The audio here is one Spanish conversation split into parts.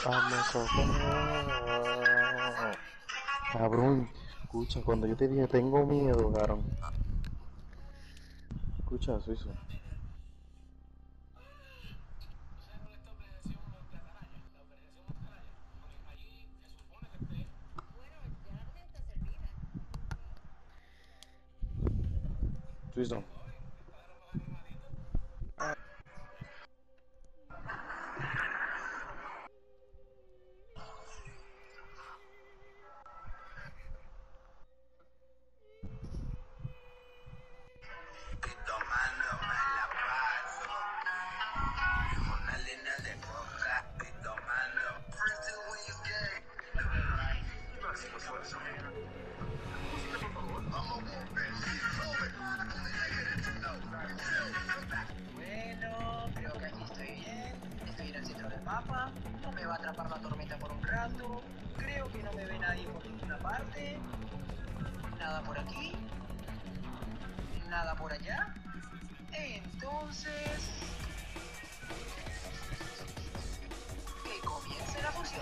Hazme socorro. Cabrón, escucha, cuando yo te dije tengo miedo, cabrón. Escucha, Suizo. Suizo. Tomándome la paso, una línea de coca y tomando. Máximo esfuerzo. Música, por favor. Bueno, creo que aquí estoy bien. Estoy en el centro del mapa. No me va a atrapar la tormenta por un rato. Creo que no me ve nadie por ninguna parte. Nada por aquí. Nada por allá. Entonces, que comience la función.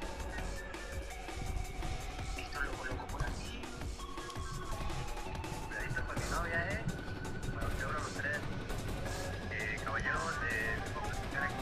Esto lo coloco por aquí. Cuidadito con mi novia, Bueno, te abro los tres. Caballero, vamos a explicar aquí.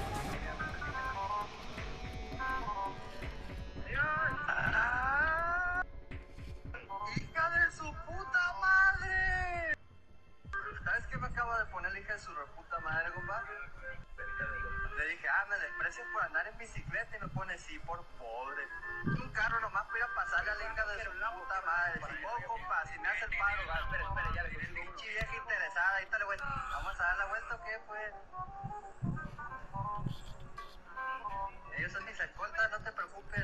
¡Ah! ¡Hija de su puta madre! ¿Sabes qué me acaba de poner la hija de su reputa madre, compa? Le dije, me desprecias por andar en bicicleta y me pone sí por pobre. Un carro nomás para ir a pasarle a la hija de su puta madre. Si vos, compa, si me hace el paro, espera, ya le dije, pinche vieja interesada, ahí está la vuelta. ¿Vamos a dar la vuelta o qué, pues? Ellos son mis escoltas, no te preocupes.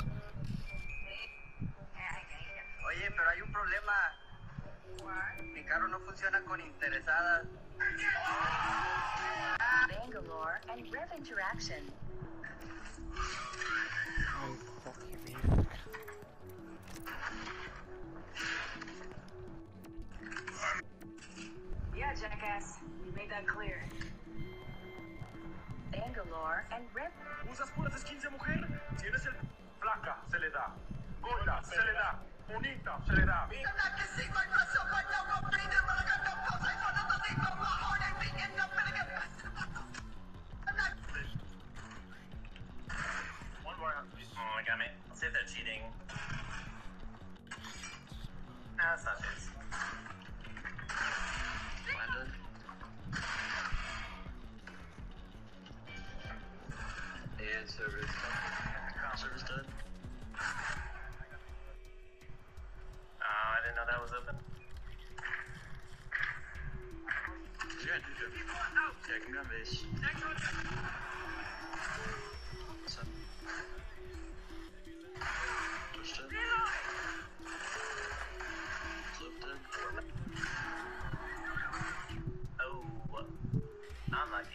Oye, pero hay un problema. Mi carro no funciona con interesadas. Bangalore and Rev Interaction. Ay, fucking mierda. Yeah, jackass. You made that clear. Bangalore and Rev. ¿Usas puras skins de mujer? Si eres el flaca, se le da. Gorda, se le da. Bonita, se le da. One more. Oh, I got me. I'll see if they're cheating. Nah, that's not this. Landed. And service. Service done. I didn't know that was open. Yeah, checking on this. Pushed it. Flipped it. Oh, unlucky.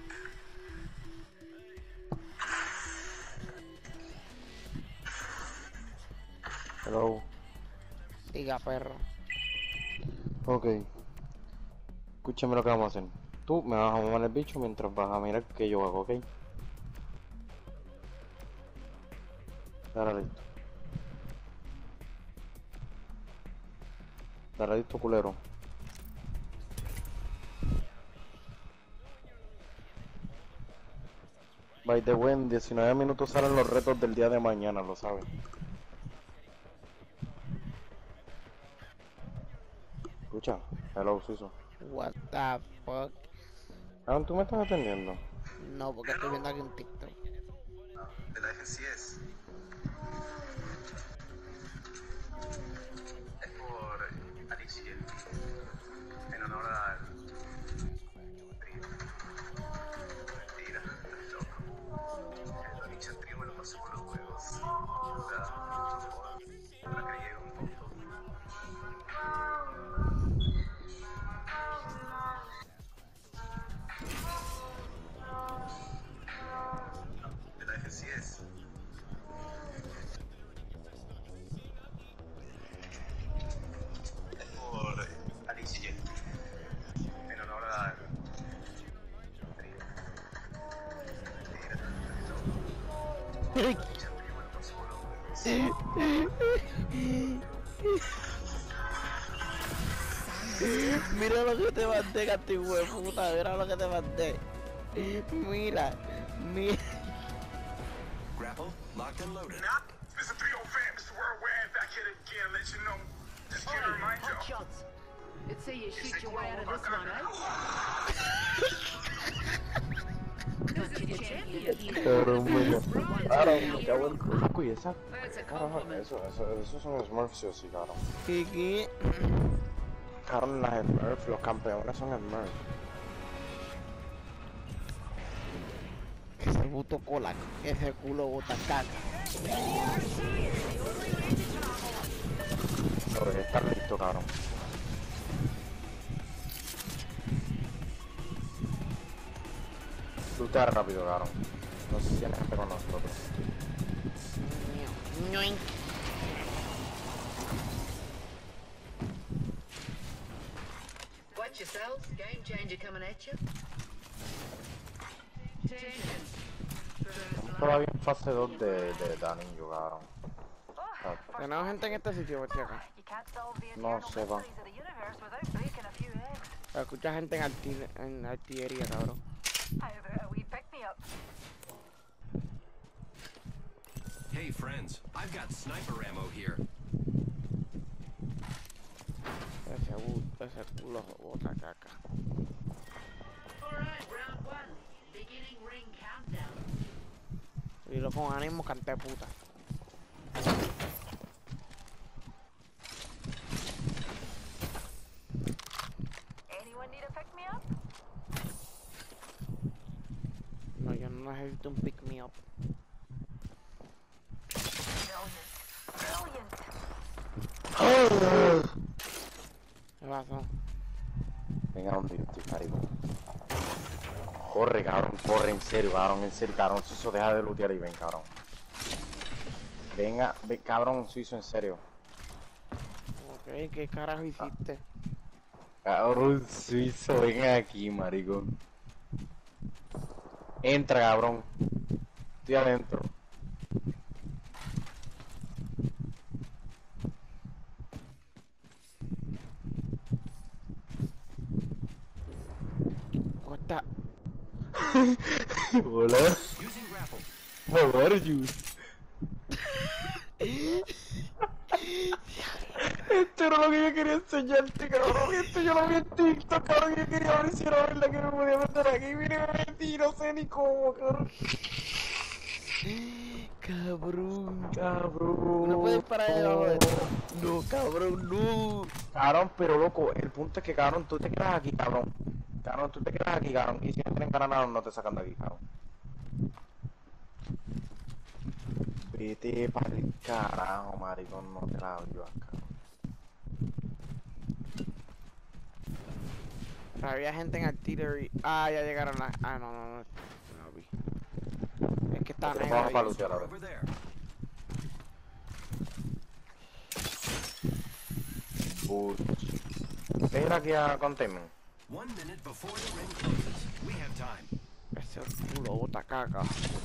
Hello. Diga, perro. Ok. Escúchame lo que vamos a hacer. Tú me vas a mamar el bicho mientras vas a mirar qué yo hago, ¿ok? Dale listo. Dale listo, culero. By the way, en 19 minutos salen los retos del día de mañana, lo sabes. Escucha, hello, Suizo. What the fuck? ¿Tú me estás atendiendo? No, porque estoy viendo aquí un TikTok. De la agencia es por Alicia, en honor al trío. Mentira, estás loco. El Alicia trío me lo pasó con los juegos. La creí un tonto. De la agencia es Mira lo que te mandé, cantigüe de puta, mira lo que te mandé. Mira, mira. Grapple, locked and loaded. This is 305. This is where we're at. Back here again. Let you know. Just here to remind y'all. Shots. Let's see you shoot your way out of this one, eh? Got your champion here. Cabrón, mira. Cabrón, me cago en That's culo y esa. a Carajo, compliment. esos son Smurfs, sí o sí, cabrón. ¿Qué? Cabrón, las Smurfs, los campeones son Smurfs. Ese puto cola, ese culo bota caca. Sobre estar listo, cabrón. Tú estás rápido, cabrón. No sé si tienes gente con nosotros. Ñoink. Watch yourselves. Game changer coming at you. Todavía en fase 2 de Daninjo, cabrón. Tenemos gente en este sitio, por si acá. No se va. Escucha gente en artillería, cabrón. Hey friends, I've got sniper ammo here. Ese culo bota caca. Alright, round one. Beginning ring countdown. Y lo con ánimo canté puta. Anyone need a pick me up? No, yo no necesito un pick me up. Brilliant. ¿Qué pasó? Venga, donde yo estoy, marico. Corre, cabrón, corre, en serio, cabrón, Suizo, deja de lootear y ven, cabrón. Venga, ven, cabrón, Suizo, en serio. Ok, ¿qué carajo hiciste? Cabrón, Suizo, ven aquí, marico. Entra, cabrón. Estoy adentro. Costa. Hola. Using grapple. How are you? Esto era lo que yo quería enseñarte, cabrón. Esto yo lo vi en TikTok, cabrón. Yo quería ver si era verdad que me podía meter aquí. Mire, me metí, no sé ni cómo, cabrón. Cabrón. No puedes parar debajo de esto. No, cabrón, no. Cabrón, pero loco, el punto es que, cabrón, tú te quedas aquí, cabrón. Cabrón, tú te quedas aquí, cabrón. Y si no tienen granada, no te sacan de aquí, cabrón. Vete pa'l carajo, maricón, no te la doy acá. Había gente en artillery. Ah, ya llegaron las. Ah, no, no, no. No vi. Es que está Vamos negro. para ahí. lootear ahora. Over there. Ven aquí a containment. 1 minute before the ring closes. We have time. Ese culo bota caca.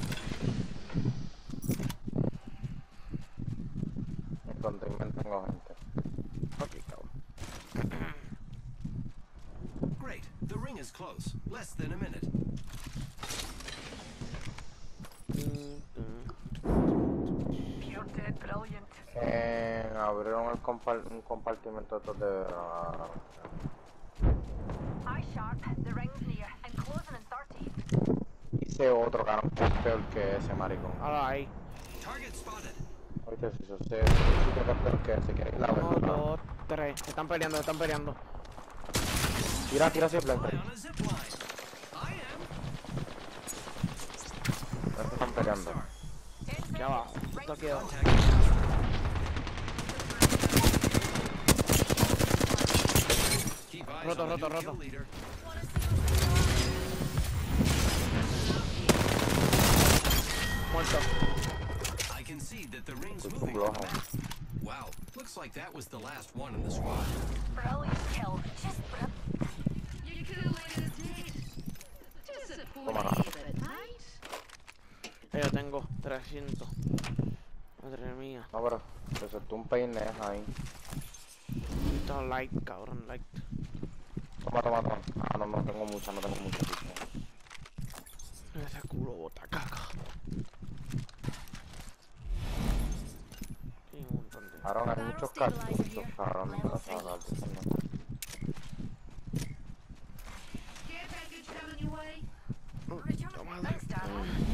En containment tengo gente. Ok, cabrón. Great. The ring is close. Less than a minute. Pure dead, brilliant. Abrieron un compartimento estos de... Eye sharp, the ring's near, and closing in 30. Hice otro, cabrón, que es peor que ese, maricón. Ahora ahí. Target spotted. Oíste, si yo sé, sí que es peor que ese, que es la 1, verdad. 2, 3. Se están peleando, se están peleando. Tira hacia el Fly blanco. on a zip line. I am. Se están peleando. Aquí abajo. Esto quedó. Contact. Keep eyes Roto, on the roto, new roto. kill leader. Muerto. I can see that the ring's Escucho un moving. blojo. Wow. Looks like that was the last one in the squad. Brilliant kill. Just brilliant. You could have waited a day. Toma, Disappointing, but mate. Yo tengo 300. Madre mía. No, pero te soltó un peine ahí. Esto es light, cabrón, light. Toma, toma, toma. Ah, no, no tengo mucha, no tengo mucha. Ese culo bota caca. Tiene un montón de... Cabrón, hay muchos cartuchos, cabrón. No te Care package coming your way? Thanks, Dad.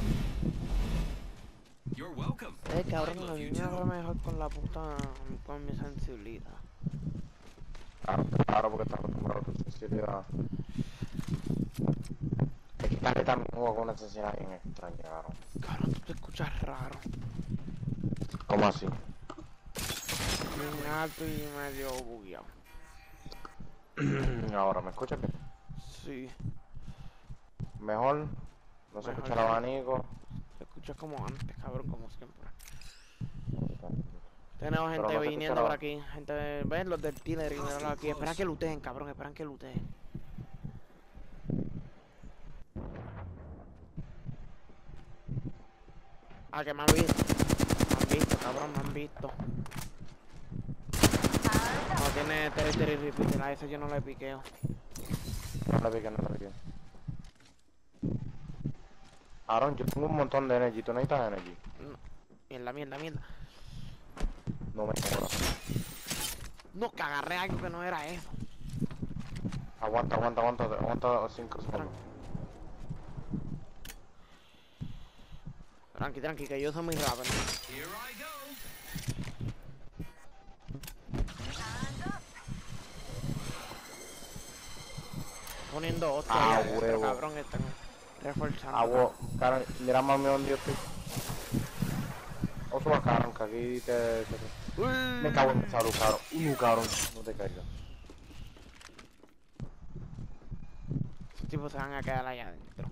You're welcome. Cabrón, I a love mí you me too. va mejor con la puta... con mi sensibilidad. Claro, porque estás acostumbrado a tu sensibilidad. Es que Cali también jugó con una sensibilidad bien extraña, cabrón. Cabrón, tú te escuchas raro. ¿Cómo así? Bien alto y medio bugueado. Ahora, ¿me escuchas bien? Sí, Mejor. No se Mejor, escucha el sí. abanico. se escucha como antes, cabrón, como siempre. Tenemos Pero gente no se viniendo escucha por la- aquí. Gente, ven los del Tiller y míralo aquí. Esperan que looteen, cabrón, esperan que looteen. Ah, que me han visto. Me han visto, cabrón, me han visto. No tiene territory repeater, a ese yo no le piqueo. No le piques, no le piques. Aaron, yo tengo un montón de energy. ¿Tú necesitas energy? Mierda, mierda, mierda. No me jodas. No, que agarré algo que no era eso. Aguanta 5 segundos. Tranqui, tranqui, que yo soy muy rápido. Here I go. Poniendo otro. Ah, ahí adentro, huevo. cabrón, están reforzando. Agua, Karen, mira mami donde yo estoy. O suba, Karen, que aquí te... Uy. Me cago en salud, Karen. Karen, no te caigas. Esos tipos se van a quedar allá adentro.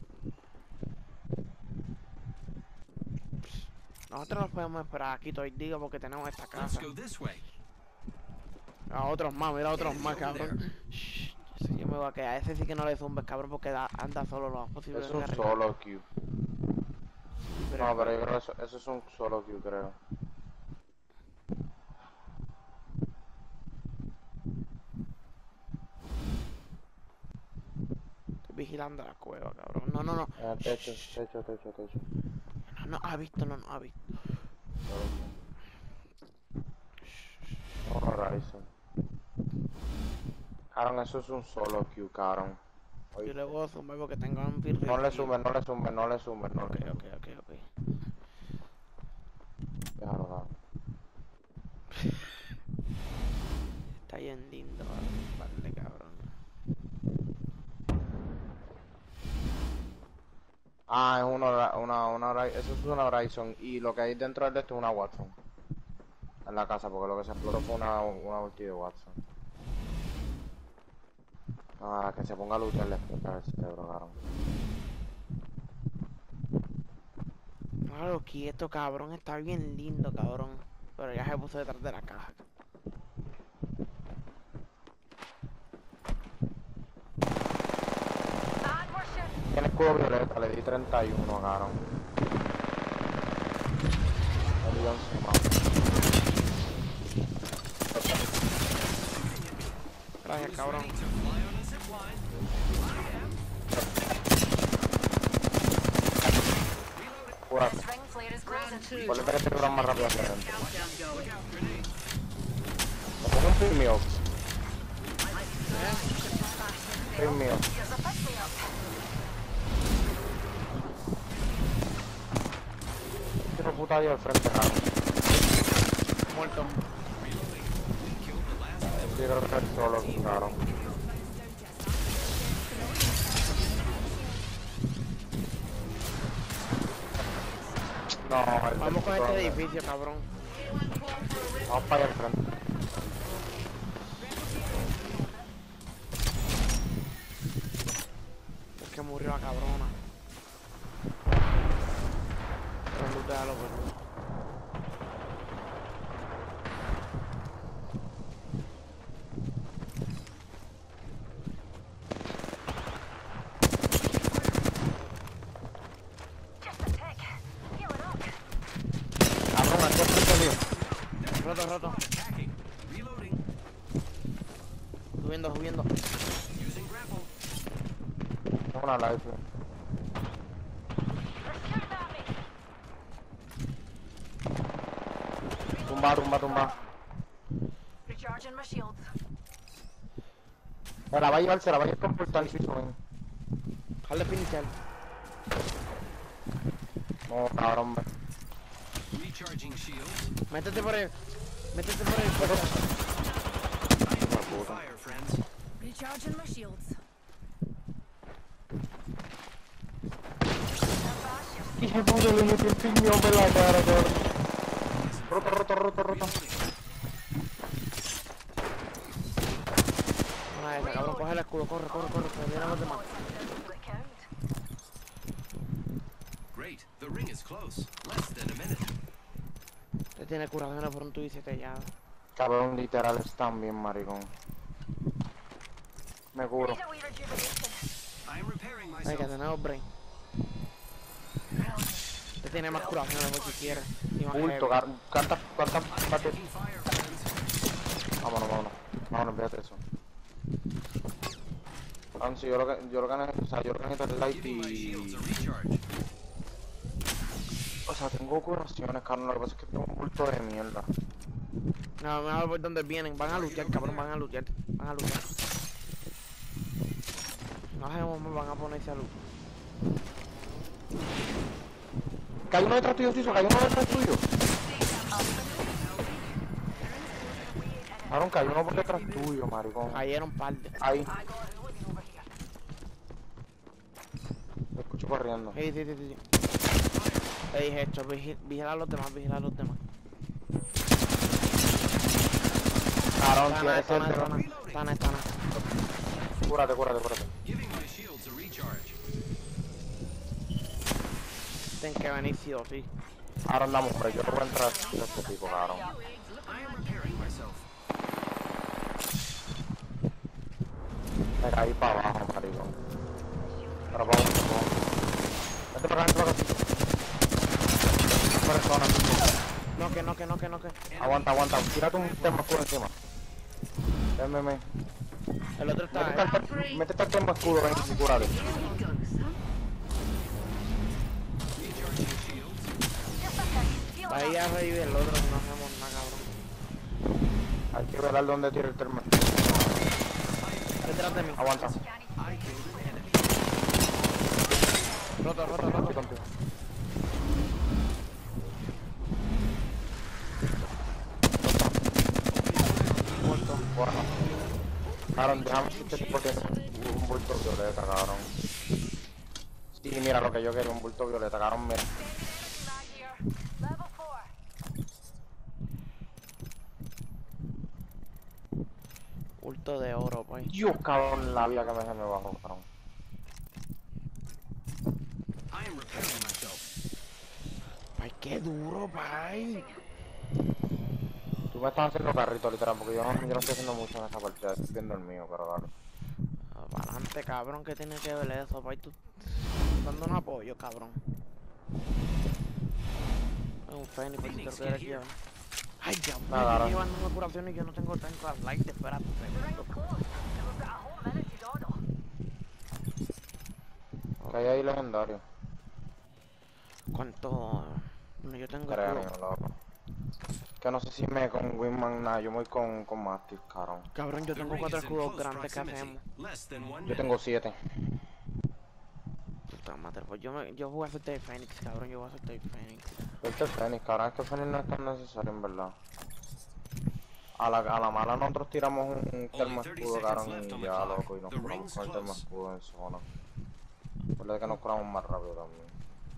Nosotros nos podemos esperar aquí todo el día porque tenemos esta Let's casa. go this way. A otros más, mira otros más, cabrón. Shh, ese yo me voy a quedar. Ese sí que no le zumbes, cabrón, porque anda solo lo más posible. Es un de arriba. solo queue. No, pero yo creo que eso es un solo queue, creo. Estoy vigilando la cueva, cabrón. No, no, no. Techo. No, no ha visto, no, no ha visto. Horizon. Karen, eso es un solo queue, Karen. Yo le voy a zumbar porque tengo un pirri. No le sumes. Ok, ok. Déjalo, Karen. Está bien lindo, vale, cabrón. Ah, es eso es una Horizon. Y lo que hay dentro de esto es una Watson. En la casa, porque lo que se explotó fue una ulti de Watson. Ah, que se ponga a luchar le explota el cerebro, cabrón. Claro, quieto, cabrón. Está bien lindo, cabrón. Pero ya se puso detrás de la caja. And we're shooting. Tiene escudo violeta, le di 31, cabrón. Le di 11 más. Gracias, cabrón. Ready to fly on a zip line. Cúrate. This ring flare is Round closing. two. Ponle que te curan más rápido hacia adentro. Countdown going. Me pongo un pin mío. Pin mío. Here's a pick me up. Quiero puta ahí al frente, cabrón. Muerto. Yo creo que es solo, cabrón. No, Vamos con este puto- edificio, cabrón. Vamos para allá al frente. Es que murió la cabrona. Pero lootealo, pues. Just a tick. Heal Roto, roto. Attacking. Reloading. Subiendo, subiendo. Using grapple. Tengo una life. They're shooting at me. Tumba, tumba, tumba. Recharging my shields. Se la va a llevar, se la va a llevar por portal si suben. Jale pinchar. No, cabrón. Recharging shields. Métete por el. Métete por el portal. I am taking fire, friends. Recharging my shields. Dije, puto, le metí el piñón por la cara, cabrón. Roto, roto, roto, roto. Una de esas, cabrón. Coge el escudo. Corre, corre, corre. Que vienen los demás. Great. The ring is close. Less than a minute. Te tiene curaciones por un tubo y se te llama. Cabrón, literal, están bien, maricón. Me curo. Need a wee rejuvenation. I am repairing Ay, que myself. tenemos brain. Te tiene más curaciones por si quieres. Y más Bulto, heavy. ¿cuántas bates? Taking fire, friends. Vámonos, vámonos. Vámonos, fíjate eso. Sí, yo lo que necesito, o sea, yo lo que necesito es light Giving my shields y... a recharge. O sea, tengo curaciones, cabrón, lo que pasa es que tengo un bulto de mierda. No, me voy por donde vienen. Van a luchar, cabrón. Van a luchar. Van a luchar. No sabemos, me van a ponerse a luchar. Cayó uno detrás tuyo, Ciso, cayó uno detrás tuyo. Cabrón, cayó uno por detrás tuyo, maricón. Cayeron par de. Ahí, I got it looking over here. lo escucho corriendo. Sí, sí, sí, sí. Te dije esto, vigila a los demás, vigila a los demás. Cabrón, si Estana, eres el estana, de... estana, estana. Cúrate, cúrate, cúrate. Giving my shields a recharge. Tienen que venir sí o sí. Ahora andamos, pero yo no voy a entrar a este tipo, cabrón. I am repairing myself. Me caí para abajo, maricón. Pero vamos, vamos. Vete para acá, vente para acá. Persona, No, que no, que no, que no, que. aguanta, aguanta. Tírate un tema escudo encima. Ven. El otro está. Métete al tema escudo, ven y cúrate. Recharging shields. Just a sec. Healing Ahí up. a revivir el otro, no hacemos nada, cabrón. Hay que ver dónde tira el termo. Detrás de mí. Aguanta. I killed an enemy. Roto, roto, Estoy roto. contigo. Muerto. Bueno. Cabrón, déjame si este tipo tiene un bulto violeta, cabrón. Sí, mira lo que yo quería, un bulto violeta, cabrón, mira. Mag here. Level 4. Bulto de oro, pues. Dios, cabrón, la vida que me bajó, cabrón. I am repairing myself. Ay, qué duro, pay. Tú me estás haciendo carrito, literal, porque yo no estoy haciendo mucho en esta partida, estoy viendo el mío, pero dale. Para adelante, cabrón, que tiene que ver eso, pay. Tú dando un apoyo, cabrón. Es un Fénix, pues si te lo quieres llevar. Ay, ya, me Nada, estoy llevando una curación y yo no tengo tantas likes, espérate. The ring's close, and we've got a whole minute to dawdle. Que hay ahí legendario. ¿Cuánto? No, yo tengo Cráneo, escudo. loco. Que no sé si me con Winman, nada, yo voy con Mastiff, cabrón. Cabrón, yo The tengo ring 4 is in escudos close grandes, ¿qué proximity. hacemos? Less than 1 Yo minute. tengo 7. Puta madre, pues yo voy a hacerte el Fénix, cabrón, yo voy a hacerte el Fénix. Este es Fénix, cabrón, es que Fénix no es tan necesario, en verdad. A la mala nosotros tiramos un termo 30 escudo, seconds cabrón, left on y the ya, clock. loco, y nos The curamos ring's con el termo close. escudo en zona. Por lo que nos curamos más rápido también.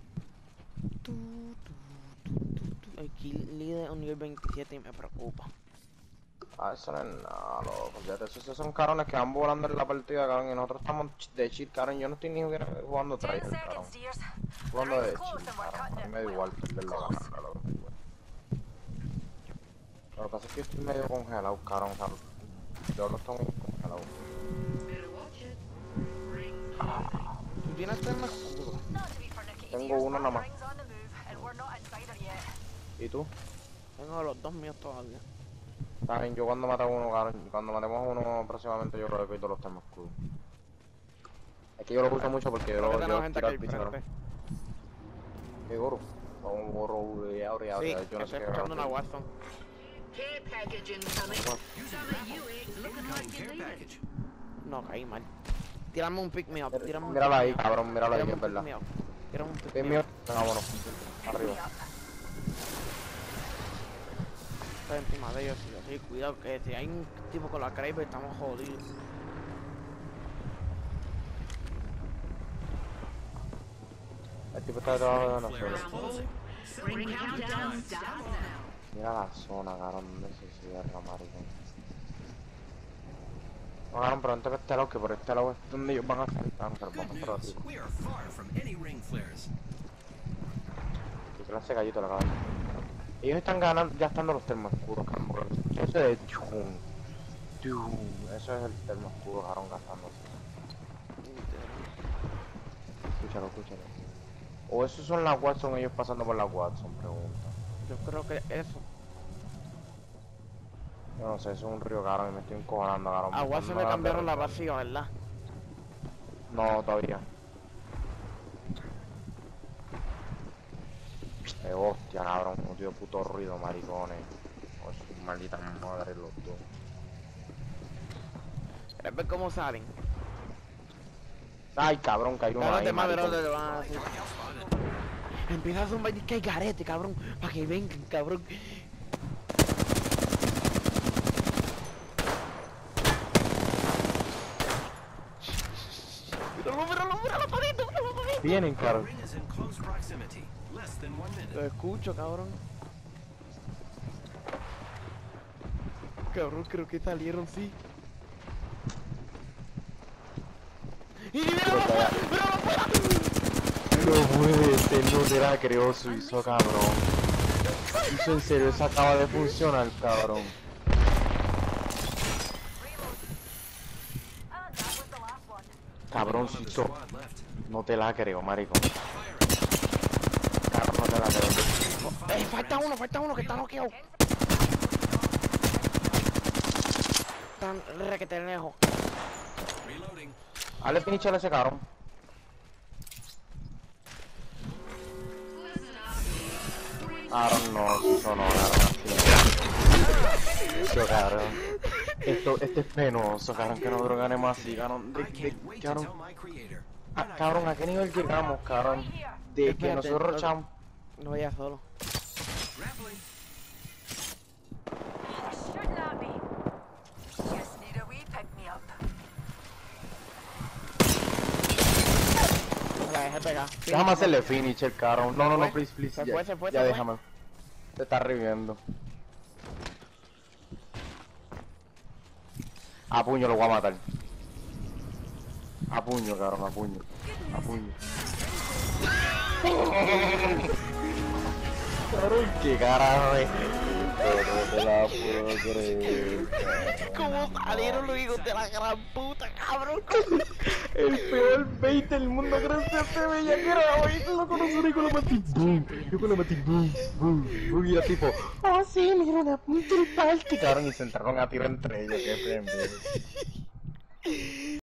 El kill leader es un nivel 27 y me preocupa. Ah, eso no es nada, loco, fíjate, esos son carones que van volando en la partida, cabrón, y nosotros estamos de chill, cabrón, yo no estoy ni jugando 10 tryhard, cabrón. seconds, dears. Jugando de ring's close chill, and we're cabrón, cutting a mí it. me da igual Well, perder la close. gana, loco, me da igual. Lo que pasa es que yo estoy medio congelado, cabrón, o sea, yo no estoy muy congelado. Better watch it. Ring. ¿Tú tienes termo escudo? Not to be finicky, Tengo dears, uno but nada the más. ring's on the move, and we're not inside her yet. ¿Y tú? Tengo los dos míos todavía. Está bien, yo cuando mate a uno, cabrón, cuando matemos a uno próximamente yo creo que quito los termoscudos. Es que yo lo uso mucho porque yo Creo que lo tenemos gente tiro aquí al piso, frente. ¿Qué gorro? Un gorro de abre, Sí, yo no sé estoy qué escuchando una cabrón. Watson. Care package incoming. Some of you ain't looking like you Care need it. package. No, caí mal. Tírame un pick me up, tírame un Míralo pick ahí, me up. cabrón, míralo ahí, que Tírame es un verdad. pick me up. Tírame un pick Es me mío. up. Vámonos. Arriba. Estoy encima de ellos, sí, cuidado que si hay un tipo con la Kraber estamos jodidos. El tipo está debajo de Flare is nosotros. closing. Ring countdown starts now. Mira la zona, cabrón, donde se cierra, maricón. No, cabrón, pero vente por este lado, que por este lado es donde ellos van a salir, cabrón, pero Good vamos por news. arriba. We are far from any ring flares. Qué clase gallito la cabrón. Ellos están ganando, ya estando los termos oscuros, cabrón, porque ese de chum, chum, eso es el termo oscuro, cabrón, gastándose. Escúchalo, escúchalo. O esos son las Watson, ellos pasando por las Watson, pregunta. Yo creo que eso. Yo no sé, eso es un río, cabrón, y me estoy encojonando, cabrón. A Watson le cambiaron la vacía, ¿verdad? No, todavía. Hostia, cabrón, un tío puto ruido, maricones. Oh, su maldita madre los dos. ¿Quieres ver cómo salen? Ay, cabrón, cayó uno Claro, ahí, te más maricón. te van a decir. Empieza a zumbar y que hay garete, cabrón. Para que vengan, cabrón. Míralo, todito, míralo, todito. Vienen, The cabrón. ring is in close proximity. Less than 1 minute. Lo escucho, cabrón. Cabrón, creo que salieron, sí. ¡Y míralo afuera! ¡Míralo afuera! No puede ser, no te la creo, suizo, cabrón. Suizo, en serio, eso acaba de funcionar, cabrón. And that was the last one. Cabrón, One other suizo. squad left. No te la creo, maricón. Fire. Cabrón, no te la creo. Falta uno que está noqueado. Están requete lejos. Reloading. Hazle pinchar a ese cabrón. Cabrón, no, suizo, no, cabrón. Eso, cabrón. Este es penoso, cabrón, que nosotros ganemos así, cabrón. I can't wait to Cabrón, tell my creator. cabrón, ¿a qué nivel llegamos, cabrón? De que Espérate, nosotros no- echamos... No vaya solo. Grappling. Shouldn't that be? Just need a wee pick me up. La dejé pegar. Déjame hacerle finisher, cabrón. No, no, no, please, please. Se ya, fue, se fue, ya se fue. déjame. Se está reviviendo. A puño lo voy a matar. A puño, cabrón, a puño. A puño. Cabrón, qué carajo es. No te la puedo creer. ¿Cómo salieron los hijos de la gran puta, cabrón? El peor bait del mundo, gracias a bella que era hoy. Lo conocí y con la matí. Boom. Yo con la matí. Boom. Boom. Boom. Y era tipo, oh sí, mira una punta del party. Cabrón, y se entraron a tiro entre ellos. Qué pendejo.